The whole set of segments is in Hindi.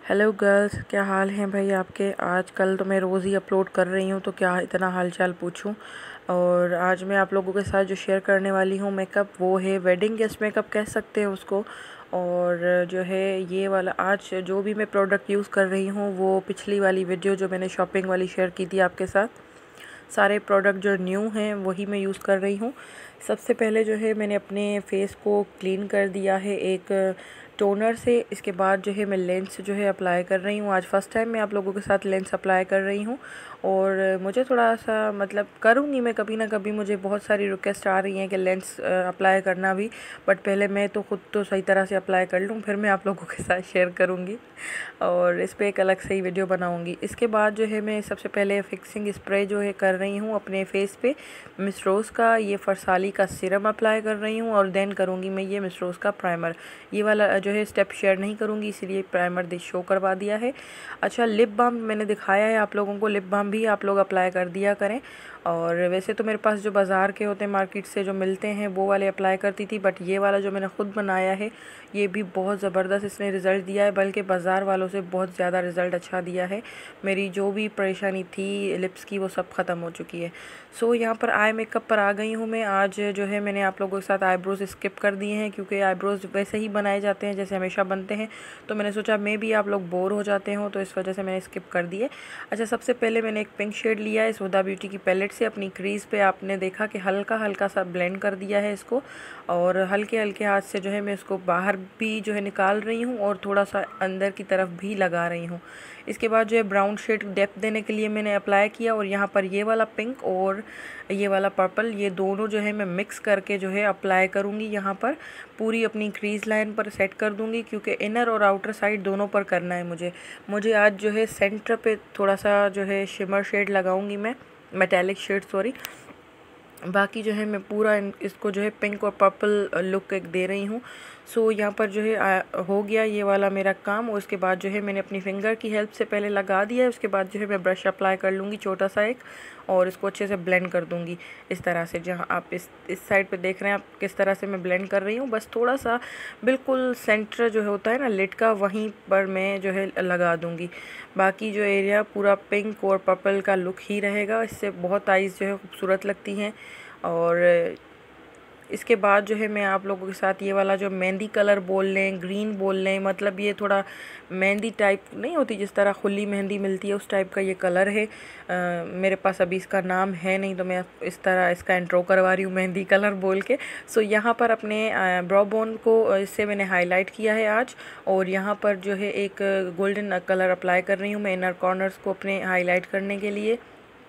हेलो गर्ल्स, क्या हाल हैं भाई आपके। आजकल तो मैं रोज़ ही अपलोड कर रही हूँ, तो क्या इतना हाल चाल पूछूँ। और आज मैं आप लोगों के साथ जो शेयर करने वाली हूँ मेकअप, वो है वेडिंग गेस्ट मेकअप कह सकते हैं उसको। और जो है ये वाला आज जो भी मैं प्रोडक्ट यूज़ कर रही हूँ वो पिछली वाली वीडियो जो मैंने शॉपिंग वाली शेयर की थी आपके साथ, सारे प्रोडक्ट जो न्यू हैं वही मैं यूज़ कर रही हूँ। सबसे पहले जो है मैंने अपने फेस को क्लीन कर दिया है एक टोनर से। इसके बाद जो है मैं लेंस जो है अप्लाई कर रही हूँ। आज फर्स्ट टाइम मैं आप लोगों के साथ लेंस अप्लाई कर रही हूँ। और मुझे थोड़ा सा मतलब करूँगी मैं कभी ना कभी, मुझे बहुत सारी रिक्वेस्ट आ रही हैं कि लेंस अप्लाई करना भी, बट पहले मैं तो ख़ुद तो सही तरह से अप्लाई कर लूँ, फिर मैं आप लोगों के साथ शेयर करूँगी और इस पर एक अलग से ही वीडियो बनाऊँगी। इसके बाद जो है मैं सबसे पहले फिक्सिंग स्प्रे जो है कर रही हूँ अपने फेस पे। मिस रोज़ का ये फरसाली का सीरम अप्लाई कर रही हूँ और देन करूँगी मैं ये मिस रोज़ का प्राइमर। ये वाला जो है स्टेप शेयर नहीं करूँगी, इसीलिए प्राइमर शो करवा दिया है। अच्छा, लिप बाम मैंने दिखाया है आप लोगों को, लिप बाम भी आप लोग अप्लाई कर दिया करें। और वैसे तो मेरे पास जो बाज़ार के होते हैं, मार्केट से जो मिलते हैं, वो वाले अप्लाई करती थी, बट ये वाला जो मैंने ख़ुद बनाया है ये भी बहुत ज़बरदस्त इसने रिज़ल्ट दिया है, बल्कि बाज़ार वालों से बहुत ज़्यादा रिज़ल्ट अच्छा दिया है। मेरी जो भी परेशानी थी लिप्स की वो सब ख़त्म हो चुकी है। सो यहाँ पर आई मेकअप पर आ गई हूँ मैं। आज जो है मैंने आप लोगों के साथ आईब्रोज़ स्किप कर दिए हैं, क्योंकि आईब्रोज़ वैसे ही बनाए जाते हैं जैसे हमेशा बनते हैं, तो मैंने सोचा मे भी आप लोग बोर हो जाते हो, तो इस वजह से मैंने स्किप कर दिए। अच्छा, सबसे पहले मैंने एक पिंक शेड लिया है इस हुदा ब्यूटी की पैलेट से। अपनी क्रीज़ पे आपने देखा कि हल्का हल्का सा ब्लेंड कर दिया है इसको, और हल्के हल्के हाथ से जो है मैं इसको बाहर भी जो है निकाल रही हूँ और थोड़ा सा अंदर की तरफ भी लगा रही हूँ। इसके बाद जो है ब्राउन शेड डेप्थ देने के लिए मैंने अप्लाई किया, और यहाँ पर ये वाला पिंक और ये वाला पर्पल, ये दोनों जो है मैं मिक्स करके जो है अप्लाई करूँगी। यहाँ पर पूरी अपनी क्रीज़ लाइन पर सेट कर दूँगी, क्योंकि इनर और आउटर साइड दोनों पर करना है मुझे आज जो है सेंटर पे थोड़ा सा जो है शिमर शेड लगाऊंगी मैं, मेटालिक शेड सॉरी। बाकी जो है मैं पूरा इसको जो है पिंक और पर्पल लुक एक दे रही हूँ। सो यहाँ पर जो है हो गया ये वाला मेरा काम। और उसके बाद जो है मैंने अपनी फिंगर की हेल्प से पहले लगा दिया है। उसके बाद जो है मैं ब्रश अप्लाई कर लूँगी छोटा सा एक, और इसको अच्छे से ब्लेंड कर दूँगी इस तरह से। जहाँ आप इस साइड पे देख रहे हैं आप किस तरह से मैं ब्लेंड कर रही हूँ, बस थोड़ा सा बिल्कुल सेंटर जो होता है ना लिड का, वहीं पर मैं जो है लगा दूँगी। बाकी जो एरिया पूरा पिंक और पर्पल का लुक ही रहेगा, इससे बहुत आईज़ जो है खूबसूरत लगती हैं। और इसके बाद जो है मैं आप लोगों के साथ ये वाला जो मेहंदी कलर बोल लें, ग्रीन बोल लें, मतलब ये थोड़ा मेहंदी टाइप नहीं होती जिस तरह खुली मेहंदी मिलती है, उस टाइप का ये कलर है। मेरे पास अभी इसका नाम है नहीं, तो मैं इस तरह इसका इंट्रो करवा रही हूँ मेहंदी कलर बोल के। सो यहाँ पर अपने ब्रो बोन को इससे मैंने हाईलाइट किया है आज, और यहाँ पर जो है एक गोल्डन कलर अप्लाई कर रही हूँ मैं इनर कॉर्नर्स को अपने हाईलाइट करने के लिए।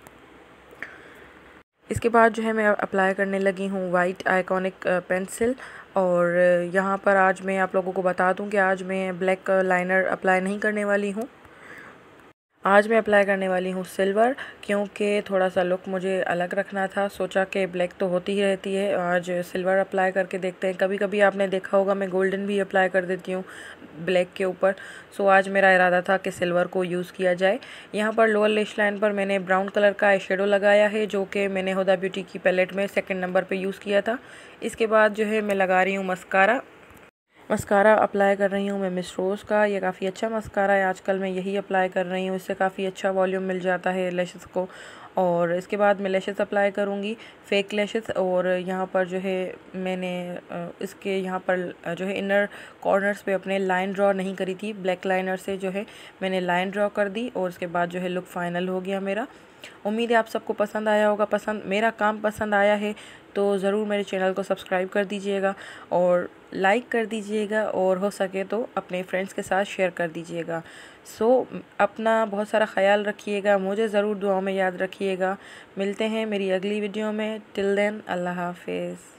इसके बाद जो है मैं अप्लाई करने लगी हूँ वाइट आइकॉनिक पेंसिल। और यहाँ पर आज मैं आप लोगों को बता दूँ कि आज मैं ब्लैक लाइनर अप्लाई नहीं करने वाली हूँ। आज मैं अप्लाई करने वाली हूँ सिल्वर, क्योंकि थोड़ा सा लुक मुझे अलग रखना था। सोचा कि ब्लैक तो होती ही रहती है, आज सिल्वर अप्लाई करके देखते हैं। कभी कभी आपने देखा होगा मैं गोल्डन भी अप्लाई कर देती हूँ ब्लैक के ऊपर। सो आज मेरा इरादा था कि सिल्वर को यूज़ किया जाए। यहाँ पर लोअर लेश लाइन पर मैंने ब्राउन कलर का आई शेडो लगाया है, जो कि मैंने हुदा ब्यूटी की पैलेट में सेकेंड नंबर पर यूज़ किया था। इसके बाद जो है मैं लगा रही हूँ मस्कारा अप्लाई कर रही हूँ मैं मिस रोज़ का। ये काफ़ी अच्छा मस्कारा है, आजकल मैं यही अप्लाई कर रही हूँ, इससे काफ़ी अच्छा वॉल्यूम मिल जाता है लैशेस को। और इसके बाद मैं लैशेस अप्लाई करूँगी, फेक लैशेस। और यहाँ पर जो है मैंने इसके यहाँ पर जो है इनर कॉर्नर्स पे अपने लाइन ड्रॉ नहीं करी थी, ब्लैक लाइनर से जो है मैंने लाइन ड्रॉ कर दी, और उसके बाद जो है लुक फाइनल हो गया मेरा। उम्मीद है आप सबको पसंद आया होगा। मेरा काम पसंद आया है तो ज़रूर मेरे चैनल को सब्सक्राइब कर दीजिएगा और लाइक कर दीजिएगा, और हो सके तो अपने फ्रेंड्स के साथ शेयर कर दीजिएगा। सो अपना बहुत सारा ख्याल रखिएगा, मुझे ज़रूर दुआओं में याद रखिएगा। मिलते हैं मेरी अगली वीडियो में। टिल देन, अल्लाह हाफिज़।